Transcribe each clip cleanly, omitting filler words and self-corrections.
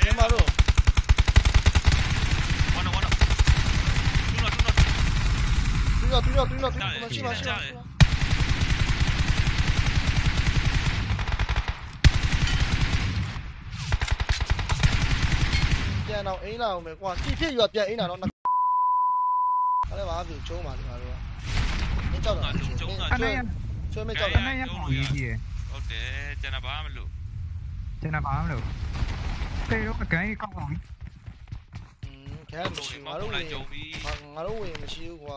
Maro. One. Two.ပြန်တော့အိမ်လာအောင်မယ်ကွာကြည့်ဖြစ်ရပြန်အိမ်လာတော့အဲ့ဒါဘာဖြစ်ကျုံးပါလေငါတို့ကကြောက်တာဆွဲမဲ့ကြောက်တာအဲ့ရကိုရေးကြီးရဟုတ်တယ်ကျွန်တော်ဘာမှမလုပ်ကျွန်တော်ဘာမှမလုပ်တေတော့အကိုင်းကောက်ပါပြီခဲမရှိငါတို့ဝင်မရှိဘူးကွာ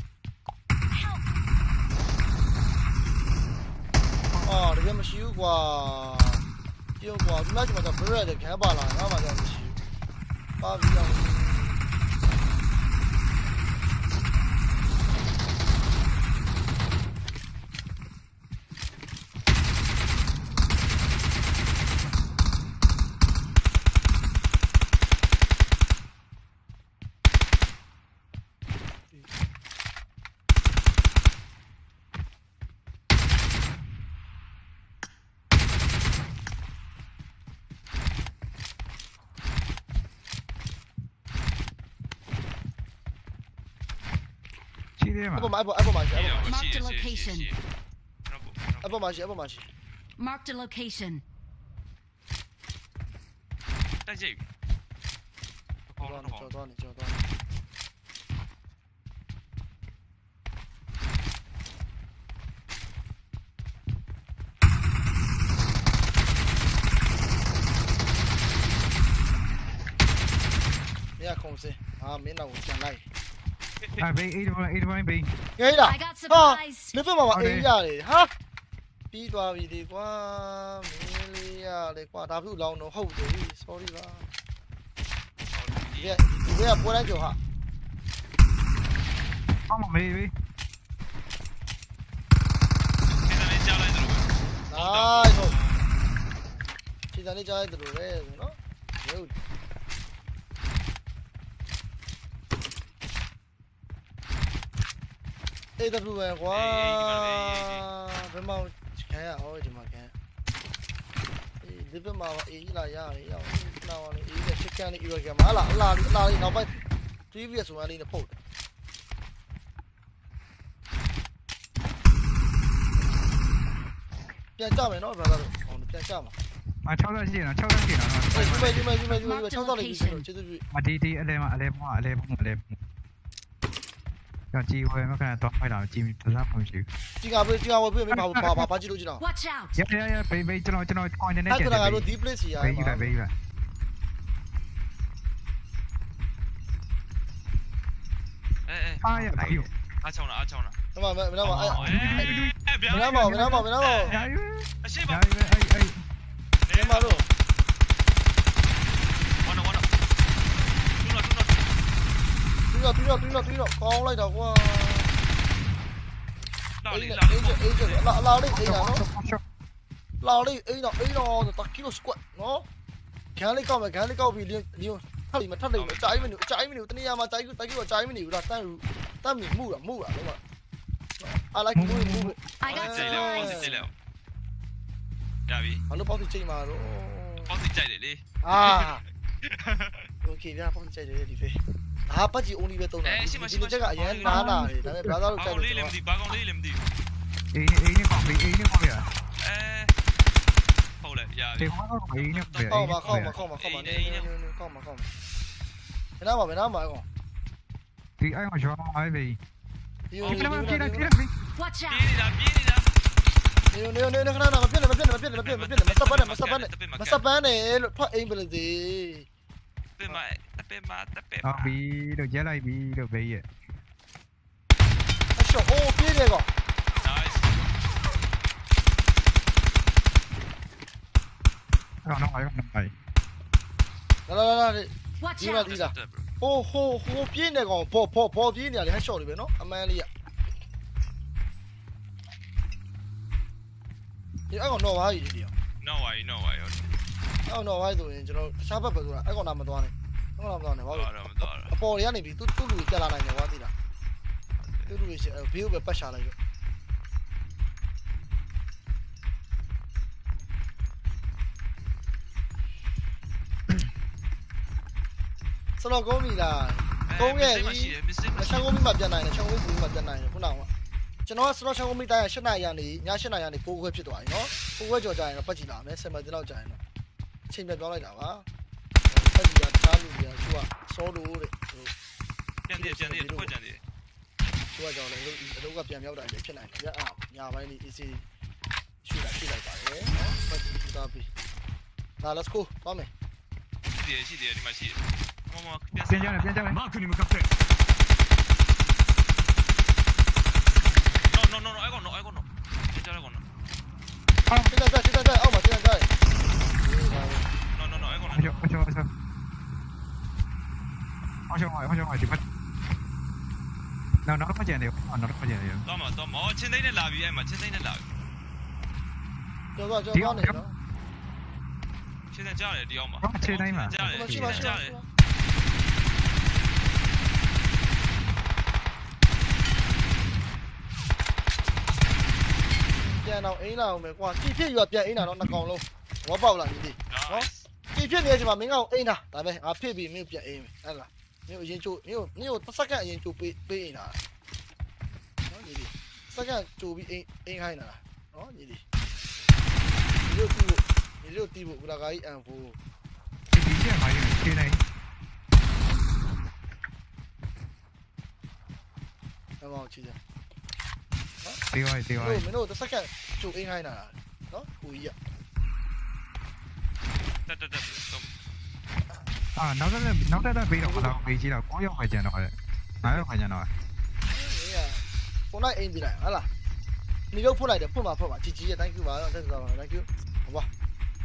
အော်တကယ်မရှိဘူးကွာပြောကွာဒီမှာကျွန်တော်ကဘရက်တဲ့ခဲပါလာငါမှတော့မရှိဘူးပါပြီးအောင် Marked a location. Marked a location. တိုက်ကြိတ်ကျော်သွားနေမြတ်ခုံးစင်မင်းတော့ပြန်လိုက်ဘေး8 point ဘေးဟေးလားနေဖက်မှာအေးရတယ်ဟာပြီးသွားပြီဒီကွာမင်းလေးရတယ်ကွာဒါပြုတ်လောင်းတော့ဟုတ်တယ် sorry ပါဒီကပွဲတိုင်းကျော်ဟာအော်မေးဘေးအဲ့ဒါလေးကြားလိုက်တယ်နိုင်ဟုတ်ခြေစံလေးကြားလိုက်တယ်လို့လေနော်ဟုတ်အေးတပူပဲကွာဘယ်မှာခံရအောင်ဒီမှာခံအေးဒီဘက်မှာအေးလာရတယ်ရောက်နောက်လေးအေးနဲ့ချစ်ကန်လေး error ကမှာအလားလေးနောက်ပိုင်း previous ဆိုအလေးနဲ့ဖုတ်ပြန်ကြမယ်နော် brother တို့ဟောပြန်ကြမှာ 60ရှိနော်60ရှိနော်ဒီမဲ့60လေးကျေးဇူးပြုဒီအလဲကြောင့်ကြီးဝယ်မကန်တော့ဖိုက်တာကြီးတစားမှမရှိဘူးကြီးကဝယ်ပြီးမင်းဘာကြည့်လို့ကြည့်တော့ Watch out ရဘေးကျွန်တော် coin နဲ့တက်တယ်ငါတို့ဒီ place ကြီးရဘေးယူလိုက်အားရပြီအားချောင်းလားမင်းမအရှိပါမင်းမတို့တူတော့ကောင်းလိုက်တော့ကွာအေးအလားလေးအေးတာနော်လာလေးအေးတော့တကီလိုစကွတ်နော်ခံလေးကောက်ပြီးလင်းထပ်လိမ့်မယ်ကြာမနေတနေ့ရမှာကြာကြီးတော့ကြာမနေဘူးလားတမ်းမမှုတော့ I like move I got supplies ရပြီဘာလို့ပေါက်တိချိန်မှာတော့ပေါက်တိကြိုက်တယ်လေ okay ဗျာပေါက်တိကြိုက်တယ်ဒီဖေးပတ်ကြီး only ပဲသုံးတာဒီနေ့ချက်ကအရင်နားလာတယ်ဒါပေမဲ့ brother တို့ကြိုက်တယ်ဘာကောင်လေးလည်းမသိအေးနဲ့ကောင်းပြီရဟုတ်လေရပြီဒီမှာတော့အေးနဲ့ခေါ်မှာနေခေါ်မှာဘယ်နာမှာကောဒီအိုင်မှာရောင်းအိုင်ဘေးဒီပြေးလိုက် Watch out ပြေးနေတာနေခဏမပြတ်မစပ်ပန်းနဲ့လို့ဖတ်အိမ်ပလစီတပင်မဘီတို့ရဲလိုက်ပြီတို့ဘေးရဲ့အရှောအိုးပြေးတယ်ကော nice နော်လာဒီမှာဟိုပြေးနေကောင်ပေါ်ပြေးနေရတယ်ဟက်ရှော့လေးပဲနော်အမှန်လေးဒီအကောင်တော့ပါကြီးဒီရော no why ဟုတ်တော့ပါဆိုရင်ကျွန်တော်ရှားဘက်ပဲဆိုတာအကောင်လာမသွားနဲ့ဘာလို့အပေါ်ရနေပြီသူ့လူကြီးတက်လာနိုင်တယ်ကွာသိလားသူ့လူကြီးဘေးကိုပဲပတ်ရှာလိုက်တော့စတော့ကုန်းပြီလားကုန်းရဲ့မရှိတယ်မစင်းမချောင်းကုန်းပြီမှပြန်နိုင်တယ်ချောင်းကုန်းပြီမှပြန်နိုင်တယ်ခုနကကျွန်တော်ကစတော့ချောင်းကုန်းပြီတိုင်းရ8နာရီကနေည8နာရီကနေ9ခွဲဖြစ်သွားပြီနော်9ခွဲကျော်ကြာရင်တော့ပတ်ကြည့်လာမယ်10မိနစ်လောက်ကြာရင်တော့အချိန်ပြပြောင်းလိုက်တာပါပတ်ကြည့်ရချားလို့ရသူကစောလို့တဲ့ပြန်တယ်ထွက်ကြတယ်သူကကြောင့်လည်းအလုပ်ကပြန်ရောက်တာလည်းဖြစ်နိုင်တယ်ဗျအာညာပိုင်းလေး easy ရှူလိုက်ပါတယ်နော်ပတ်ကြည့်တာပြီလာ let's go သွားမယ်ရှိတယ်ဒီမှာရှိတယ်မပြန်ပြန်ကြတယ်マークに向かって no I got no ပြန်ကြတယ်ကောနော်现在အောက်မှာ现在 no I got no ဟိုဒီပတ်နောက်မကျန်သေးဘူးနောက်မကျန်သေးဘူးတော့မချင်းသိန်းနဲ့လာပြီအဲ့မှာချင်းသိန်းနဲ့လာပြီကျော်သွားနေနော်ချင်းသိန်းကြားတယ်ဒီအောင်မှာခြေတိုင်းမှာကြားတယ်ရှိပါကြားတယ်ပြန်တော့အိမ်လာအောင်ပဲကွာကြည့်ဖြစ်ယူပြန်အိမ်လာတော့နှစ်ကောင်လုံးဝါပေါက်လာပြီနော်ကြည့်ဖြစ်နေချိန်မှာမင်းကောင်အိမ်လာဒါပဲငါဖြစ်ပြီးမင်းပြန်အိမ်မယ်ဟဲ့လားမင်းအရင်ချိုးမင်းတစ်စက္ကန့်အရင်ချိုးပေးအိမ်လာနော်ညီလေးစက္ကန့်ချိုးပြီးအိမ်ခိုင်းလာနော်ညီလေးဒီလိုတီးဖို့ကုလာကာကြီးအန်ဖိုးဒီကျမှရင်ခြေတိုင်းအမောင်ချီတယ်ဒီဝိုင်းမင်းတို့တစ်စက္ကန့်ချိုးအိမ်ခိုင်းလာနော်ဟိုကြီးတက်အာနောက်တက်ပေးတော့မလားပေးကြည့်တော့9ရောက်ခါကျန်တော့9ရောက်ခါကျန်တော့ခုနအိမ်ပြလိုက်ဟာလားနေရုပ်ဖွင့်လိုက်တယ်ဖွင့်ပါជីជីရဲ့ thank you ပါတော့ thank you ဟော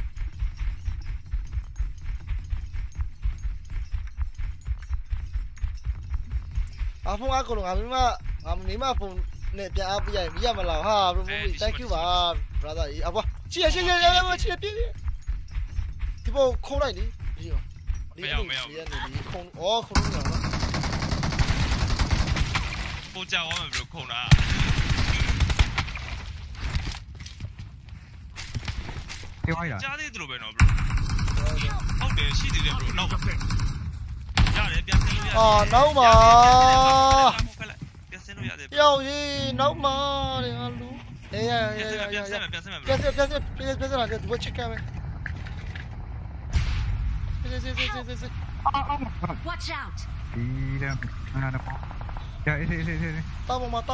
အဖုန်းအကူလုံးငါမိမဖုန်းနဲ့ပြန်အားပြရရင်မရမလားဟာ bro thank you ပါ brother ကြီးအဘချီပြဒီပေါ်ခုံးလိုက်လေဒီရောဒီနေခုံးအော်ခုံးလို့နော်ပို့ကြအောင်မယ်ဘယ်လိုခုံတာဒီဝိုင်းလားကြားသေးတယ်လို့ပဲနော် bro ဟုတ်တယ်ရှိသေးတယ် bro နောက်ရတယ်ပြန်ဆင်းလို့ရတယ်အာနောက်မှာပြန်ဆင်းလို့ရတယ်ပြောင်းရေးနောက်မှာတဲ့ဟာလူအေးရပြန်ဆင်းမယ်ပြန်လာတယ်သူချက်ကမယ်စစ် Watch out! ဒီတော့နာတော့ကြာအေးတောင်းမဒီ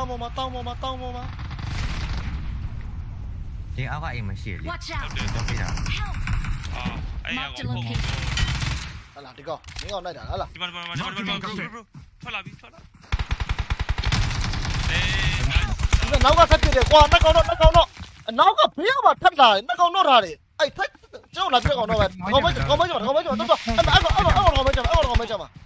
အောက်ကအိမ်မရှိလေ Watch out! တော့ပြတာ Help! အဲ့ရ Marked a ကောင် location. ဟာလားဒီကောင်မင်းကောင်လိုက်တာဟာလားဒီမှာထွက်လာပြီအေးဒီနောက်ကဆက်ပြတယ်ကွာနှစ်ကောင်တော့အနောက်ကဘေးကမှထက်လာတယ်နှစ်ကောင်တော့ထားတယ်အဲ့ထက်ကျွန်တော်လာပြကောင်တော့ပဲကောင်မတော့အဲ့ကောင်မကြမှာ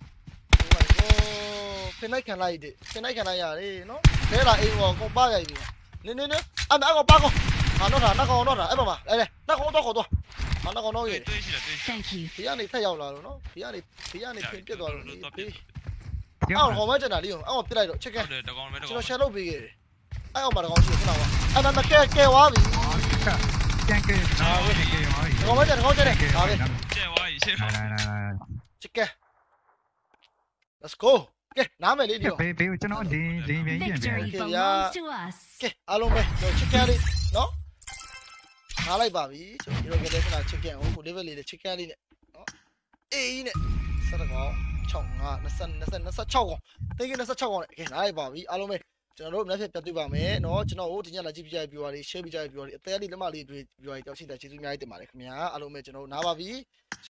ဖိနိုင်ခံလိုက်ရတယ်နော်လဲလာအိမ်ကောင်ပါရိုက်ပြီနေအမအကောင်ပါကောင်ငါတော့တာနှစ်ကောင်တော့တာအဲ့ပါလေနှစ်ကောင်တော့ခေါ်တော့နှစ်ကောင်တော့ရေတွေးရှိတယ် Thank you. ဖေကနေထက်ရောက်လာလို့နော်ဖေကနေဖင်ပြစ်သွားလို့တော့အော်ကောင်မကျန်တာလေးအောင်ပြစ်လိုက်တော့ချက်ကဟုတ်တယ်တကောင်မဲတကျွန်ကောင်တော် share လုပ်ပေးခဲ့တယ်အဲ့အောင်မှာတကောင်ရှိခဏပါအဲ့မကဲဝါပြီပြန်ကဲနော်ဝေးကဲပါတကောင်မကျန်ဒါပဲကျဲဝါကြီးရှင်းလာချက်ကဲ let's go ကဲနားမယ်လေးဒီဘေးကျွန်တော်ဒီပြန်ပြန် Victory Okay, belongs to us. ကဲအားလုံးပဲချက်ကဲလေးနော်ထားလိုက်ပါပြီကျွန်တော်ဒီလိုကလေးကချက်ကဲဟို level လေးချက်ကဲလေးနဲ့နော်အေးနဲ့စတကောင်6 5 26ကောင်တိတ်က26ကောင်နဲ့ကဲနားလိုက်ပါပြီအားလုံးပဲကျွန်တော်တို့နောက်ထပ်ပြတ်တွေ့ပါမယ်เนาะကျွန်တော်တို့ဒီညလာကြည့်ပြကြပြီးပါလေ share ပြကြပြီးပါလေအသေးလေးလက်မလေးတွေ့ပြီးပါလေတောက်ရှိတာကျေးဇူးအများကြီးတင်ပါတယ်ခင်ဗျာအားလုံးပဲကျွန်တော်တို့နားပါပြီ